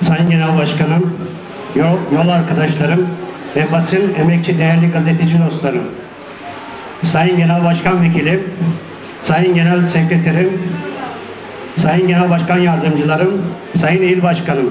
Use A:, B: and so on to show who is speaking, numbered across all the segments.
A: Sayın Genel Başkanım, yol arkadaşlarım ve basın, emekçi, değerli gazeteci dostlarım, Sayın Genel Başkan Vekilim, Sayın Genel Sekreterim, Sayın Genel Başkan Yardımcılarım, Sayın İl Başkanım.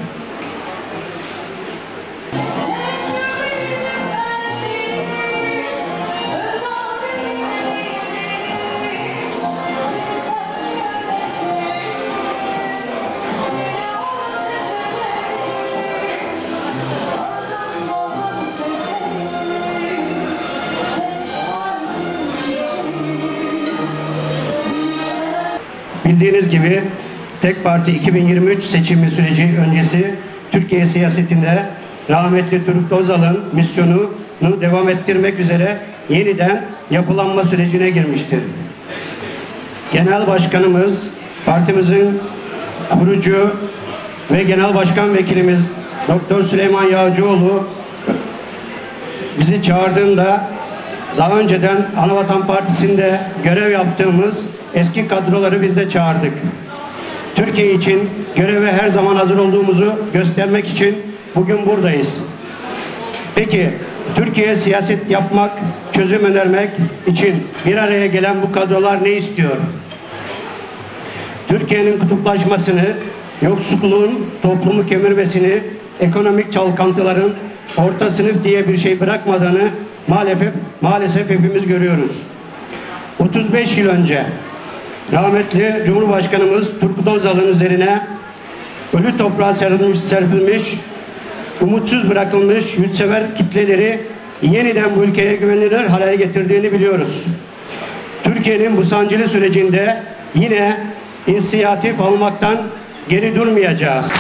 A: Bildiğiniz gibi tek parti 2023 seçimi süreci öncesi Türkiye siyasetinde rahmetli Turgut Özal'ın misyonunu devam ettirmek üzere yeniden yapılanma sürecine girmiştir. Genel Başkanımız, partimizin kurucu ve Genel Başkan Vekilimiz Doktor Süleyman Yağcıoğlu bizi çağırdığında daha önceden Anavatan Partisi'nde görev yaptığımız eski kadroları biz de çağırdık. Türkiye için göreve her zaman hazır olduğumuzu göstermek için bugün buradayız. Peki Türkiye'ye siyaset yapmak, çözüm önermek için bir araya gelen bu kadrolar ne istiyor? Türkiye'nin kutuplaşmasını, yoksulluğun toplumu kemirmesini, ekonomik çalkantıların orta sınıf diye bir şey bırakmadığını maalesef hepimiz görüyoruz. 35 yıl önce rahmetli Cumhurbaşkanımız Turgut Özal'ın üzerine ölü toprağa serpilmiş, umutsuz bırakılmış yurtsever kitleleri yeniden bu ülkeye güvenilir hale getirdiğini biliyoruz. Türkiye'nin bu sancılı sürecinde yine inisiyatif almaktan geri durmayacağız.